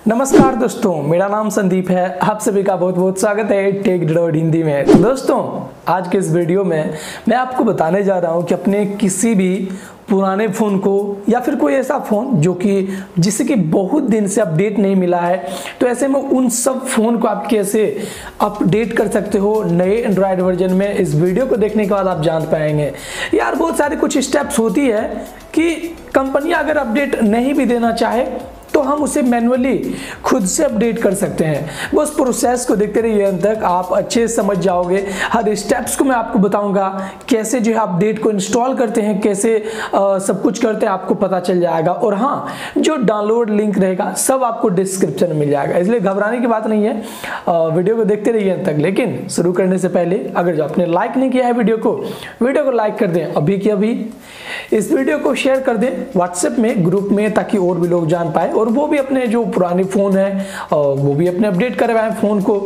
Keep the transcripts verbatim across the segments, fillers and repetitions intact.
नमस्कार दोस्तों, मेरा नाम संदीप है। आप सभी का बहुत बहुत स्वागत है टेक डॉट हिंदी में। तो दोस्तों, आज के इस वीडियो में मैं आपको बताने जा रहा हूं कि अपने किसी भी पुराने फ़ोन को या फिर कोई ऐसा फ़ोन जो कि जिसे कि बहुत दिन से अपडेट नहीं मिला है, तो ऐसे में उन सब फ़ोन को आप कैसे अपडेट कर सकते हो नए एंड्रॉयड वर्जन में। इस वीडियो को देखने के बाद आप जान पाएंगे। यार बहुत सारे कुछ स्टेप्स होती है कि कंपनी अगर अपडेट नहीं भी देना चाहे तो हम उसे मैन्युअली खुद से अपडेट कर सकते हैं। वो उस प्रोसेस को देखते रहिए अंत तक, आप अच्छे से समझ जाओगे। हर स्टेप्स को मैं आपको बताऊंगा, कैसे जो है अपडेट को इंस्टॉल करते हैं, कैसे आ, सब कुछ करते हैं, आपको पता चल जाएगा। और हाँ, जो डाउनलोड लिंक रहेगा सब आपको डिस्क्रिप्शन में मिल जाएगा, इसलिए घबराने की बात नहीं है। आ, वीडियो को देखते रहिए अंत तक। लेकिन शुरू करने से पहले अगर जो आपने लाइक नहीं किया है वीडियो को वीडियो को लाइक कर दें अभी की अभी। इस वीडियो को शेयर कर दें व्हाट्सएप में, ग्रुप में, ताकि और भी लोग जान पाए और वो भी अपने जो पुराने फोन है वो भी अपने अपडेट करवाएं फोन को।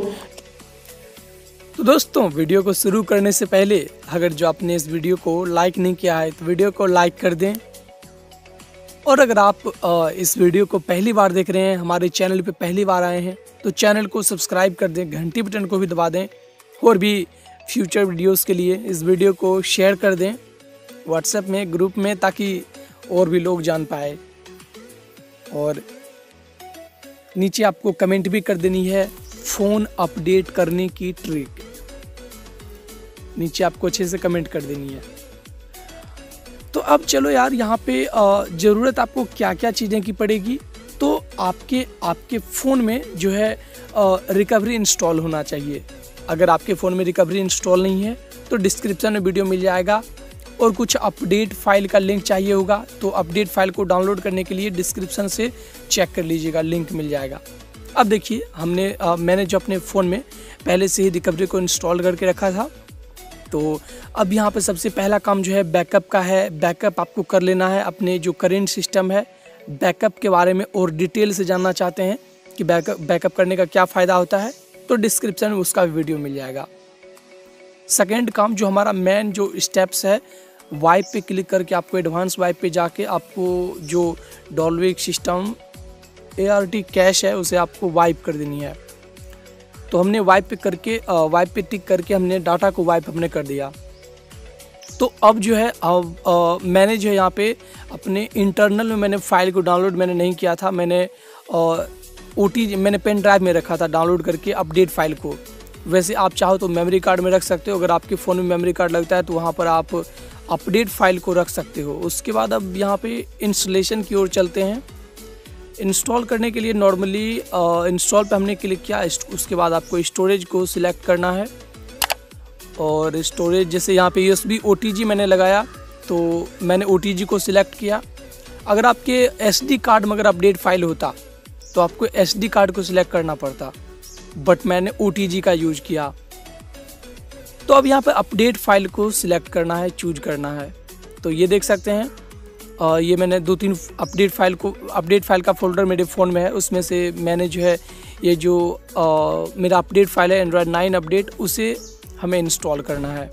तो दोस्तों, वीडियो को शुरू करने से पहले अगर जो आपने इस वीडियो को लाइक नहीं किया है तो वीडियो को लाइक कर दें। और अगर आप इस वीडियो को पहली बार देख रहे हैं, हमारे चैनल पे पहली बार आए हैं, तो चैनल को सब्सक्राइब कर दें, घंटी बटन को भी दबा दें। और भी फ्यूचर वीडियोस के लिए इस वीडियो को शेयर कर दें व्हाट्सएप में, ग्रुप में, ताकि और भी लोग जान पाए। और नीचे आपको कमेंट भी कर देनी है फ़ोन अपडेट करने की ट्रिक, नीचे आपको अच्छे से कमेंट कर देनी है। तो अब चलो यार, यहाँ पे ज़रूरत आपको क्या क्या चीज़ें की पड़ेगी। तो आपके आपके फ़ोन में जो है रिकवरी इंस्टॉल होना चाहिए। अगर आपके फ़ोन में रिकवरी इंस्टॉल नहीं है तो डिस्क्रिप्शन में वीडियो मिल जाएगा। और कुछ अपडेट फाइल का लिंक चाहिए होगा तो अपडेट फाइल को डाउनलोड करने के लिए डिस्क्रिप्शन से चेक कर लीजिएगा, लिंक मिल जाएगा। अब देखिए, हमने आ, मैंने जो अपने फ़ोन में पहले से ही रिकवरी को इंस्टॉल करके रखा था। तो अब यहाँ पे सबसे पहला काम जो है बैकअप का है। बैकअप आपको कर लेना है। अपने जो करेंट सिस्टम है, बैकअप के बारे में और डिटेल से जानना चाहते हैं कि बैकअप बैकअप करने का क्या फ़ायदा होता है, तो डिस्क्रिप्शन में उसका वीडियो मिल जाएगा। सेकेंड काम जो हमारा मेन जो स्टेप्स है, वाइप पे क्लिक करके आपको एडवांस वाइप पे जाके आपको जो Dalvik system A R T cache है उसे आपको वाइप कर देनी है। तो हमने वाइप पे करके वाइप पे टिक करके हमने डाटा को वाइप हमने कर दिया। तो अब जो है अब आ, मैंने जो है यहाँ पे अपने इंटरनल में मैंने फाइल को डाउनलोड मैंने नहीं किया था। मैंने ओ टी मैंने पेन ड्राइव में रखा था डाउनलोड करके अपडेट फाइल को। वैसे आप चाहो तो मेमोरी कार्ड में रख सकते हो। अगर आपके फ़ोन में मेमोरी कार्ड लगता है तो वहाँ पर आप अपडेट फाइल को रख सकते हो। उसके बाद अब यहाँ पे इंस्टॉलेशन की ओर चलते हैं। इंस्टॉल करने के लिए नॉर्मली इंस्टॉल पे हमने क्लिक किया। उसके बाद आपको स्टोरेज को सिलेक्ट करना है। और स्टोरेज जैसे यहाँ पे U S B O T G मैंने लगाया, तो मैंने ओ टी जी को सिलेक्ट किया। अगर आपके एस डी कार्ड में अगर अपडेट फाइल होता तो आपको एस डी कार्ड को सिलेक्ट करना पड़ता, बट मैंने ओ टी जी का यूज किया। तो अब यहाँ पे अपडेट फाइल को सिलेक्ट करना है, चूज करना है। तो ये देख सकते हैं, आ, ये मैंने दो तीन अपडेट फाइल को अपडेट फाइल का फोल्डर मेरे फ़ोन में है। उसमें से मैंने जो है ये जो आ, मेरा अपडेट फाइल है एंड्रॉयड नाइन अपडेट, उसे हमें इंस्टॉल करना है।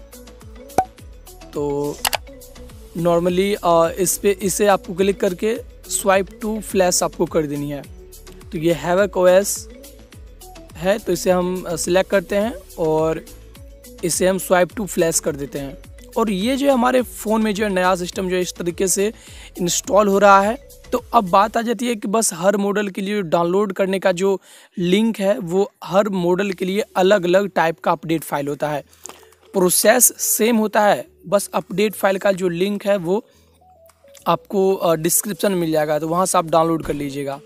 तो नॉर्मली इस पे इसे आपको क्लिक करके स्वाइप टू फ्लैश आपको कर देनी है। तो ये हैवक ओ एस है, तो इसे हम सिलेक्ट करते हैं और इसे हम स्वाइप टू फ्लैश कर देते हैं। और ये जो है हमारे फ़ोन में जो है नया सिस्टम जो है इस तरीके से इंस्टॉल हो रहा है। तो अब बात आ जाती है कि बस हर मॉडल के लिए डाउनलोड करने का जो लिंक है वो हर मॉडल के लिए अलग अलग टाइप का अपडेट फाइल होता है। प्रोसेस सेम होता है, बस अपडेट फाइल का जो लिंक है वो आपको डिस्क्रिप्शन में मिल जाएगा, तो वहाँ से आप डाउनलोड कर लीजिएगा।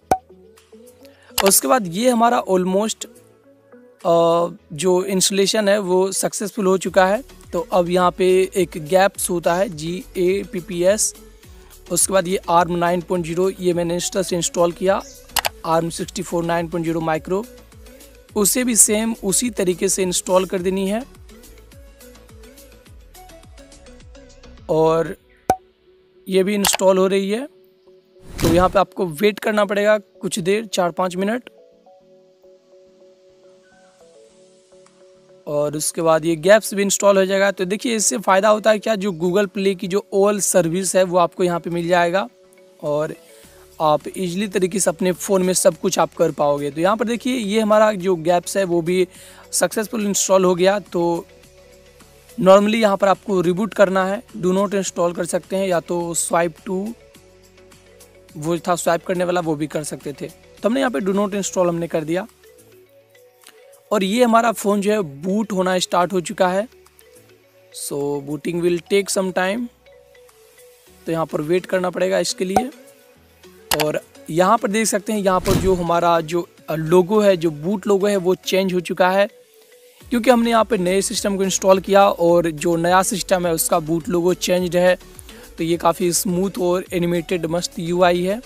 उसके बाद ये हमारा ऑलमोस्ट जो इंस्टॉलेशन है वो सक्सेसफुल हो चुका है। तो अब यहाँ पे एक गैप्स होता है G A P P S. उसके बाद ये आर्म नाइन पॉइंट ज़ीरो ये मैंने इंस्टा से इंस्टॉल किया। Arm sixty four nine point zero micro, उसे भी सेम उसी तरीके से इंस्टॉल कर देनी है। और ये भी इंस्टॉल हो रही है। तो यहाँ पे आपको वेट करना पड़ेगा कुछ देर, चार पाँच मिनट। और उसके बाद ये गैप्स भी इंस्टॉल हो जाएगा। तो देखिए, इससे फ़ायदा होता है क्या, जो गूगल प्ले की जो ऑल सर्विस है वो आपको यहाँ पे मिल जाएगा। और आप इजीली तरीके से अपने फ़ोन में सब कुछ आप कर पाओगे। तो यहाँ पर देखिए ये हमारा जो गैप्स है वो भी सक्सेसफुल इंस्टॉल हो गया। तो नॉर्मली यहाँ पर आपको रिबूट करना है, डू नॉट इंस्टॉल कर सकते हैं, या तो स्वाइप टू वो था स्वाइप करने वाला वो भी कर सकते थे। तो हमने यहाँ पे डू नॉट इंस्टॉल हमने कर दिया और ये हमारा फ़ोन जो है बूट होना स्टार्ट हो चुका है। So booting will take some time, तो यहाँ पर वेट करना पड़ेगा इसके लिए। और यहाँ पर देख सकते हैं यहाँ पर जो हमारा जो लोगो है, जो बूट लोगो है वो चेंज हो चुका है, क्योंकि हमने यहाँ पे नए सिस्टम को इंस्टॉल किया और जो नया सिस्टम है उसका बूट लोगो चेंज्ड है। तो ये काफ़ी स्मूथ और एनिमेटेड मस्त यूआई है।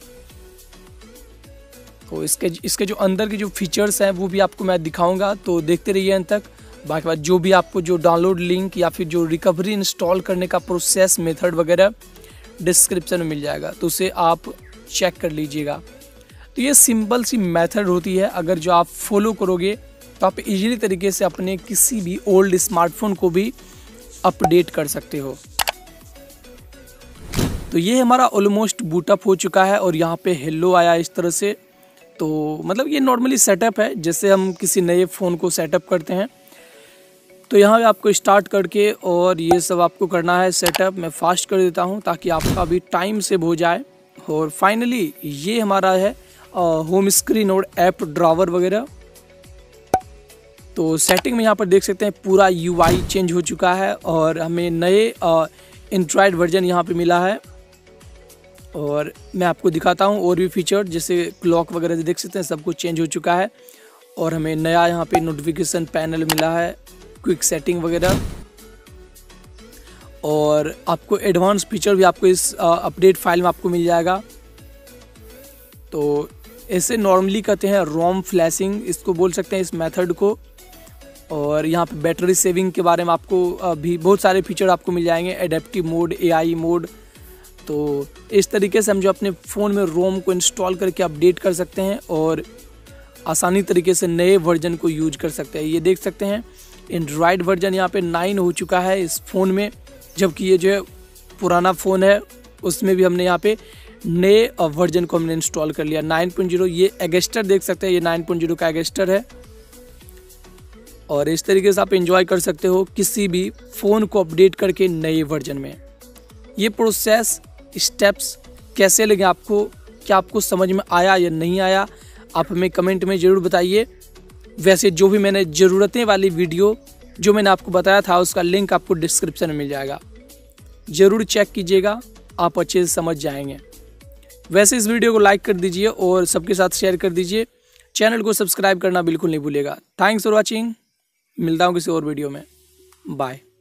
तो इसके इसके जो अंदर के जो फीचर्स हैं वो भी आपको मैं दिखाऊंगा, तो देखते रहिए अंत तक। बाकी बात जो भी आपको जो डाउनलोड लिंक या फिर जो रिकवरी इंस्टॉल करने का प्रोसेस मेथड वगैरह डिस्क्रिप्शन में मिल जाएगा, तो उसे आप चेक कर लीजिएगा। तो ये सिंपल सी मेथड होती है, अगर जो आप फॉलो करोगे तो आप इजीली तरीके से अपने किसी भी ओल्ड स्मार्टफोन को भी अपडेट कर सकते हो। तो ये हमारा ऑलमोस्ट बूटअप हो चुका है और यहाँ पे हेलो आया इस तरह से। तो मतलब ये नॉर्मली सेटअप है जैसे हम किसी नए फ़ोन को सेटअप करते हैं। तो यहाँ पे आपको स्टार्ट करके और ये सब आपको करना है सेटअप। मैं फास्ट कर देता हूँ ताकि आपका भी टाइम सेव हो जाए। और फाइनली ये हमारा है होम स्क्रीन और ऐप ड्रावर वगैरह। तो सेटिंग में यहाँ पर देख सकते हैं पूरा यूआई चेंज हो चुका है और हमें नए एंड्रॉयड वर्जन यहाँ पे मिला है। और मैं आपको दिखाता हूँ और भी फीचर, जैसे क्लॉक वगैरह देख सकते हैं सब कुछ चेंज हो चुका है। और हमें नया यहाँ पे नोटिफिकेशन पैनल मिला है, क्विक सेटिंग वगैरह, और आपको एडवांस फीचर भी आपको इस अपडेट फाइल में आपको मिल जाएगा। तो ऐसे नॉर्मली कहते हैं रोम फ्लैशिंग, इसको बोल सकते हैं इस मेथड को। और यहाँ पे बैटरी सेविंग के बारे में आपको भी बहुत सारे फीचर आपको मिल जाएंगे, एडेप्टिव मोड, एआई मोड। तो इस तरीके से हम जो अपने फ़ोन में रोम को इंस्टॉल करके अपडेट कर सकते हैं और आसानी तरीके से नए वर्जन को यूज कर सकते हैं। ये देख सकते हैं एंड्रॉयड वर्जन यहाँ पे नाइन हो चुका है इस फ़ोन में, जबकि ये जो है पुराना फ़ोन है उसमें भी हमने यहाँ पे नए वर्जन को हमने इंस्टॉल कर लिया नाइन पॉइंट ज़ीरो। ये एगेस्टर देख सकते हैं, ये नाइन पॉइंट ज़ीरो का एगेस्टर है। और इस तरीके से आप एंजॉय कर सकते हो किसी भी फ़ोन को अपडेट करके नए वर्जन में। ये प्रोसेस स्टेप्स कैसे लगे आपको, क्या आपको समझ में आया या नहीं आया, आप हमें कमेंट में ज़रूर बताइए। वैसे जो भी मैंने ज़रूरतें वाली वीडियो जो मैंने आपको बताया था उसका लिंक आपको डिस्क्रिप्शन में मिल जाएगा, ज़रूर चेक कीजिएगा, आप अच्छे से समझ जाएंगे। वैसे इस वीडियो को लाइक कर दीजिए और सबके साथ शेयर कर दीजिए। चैनल को सब्सक्राइब करना बिल्कुल नहीं भूलिएगा। थैंक्स फॉर वॉचिंग, मिलता हूँ किसी और वीडियो में, बाय।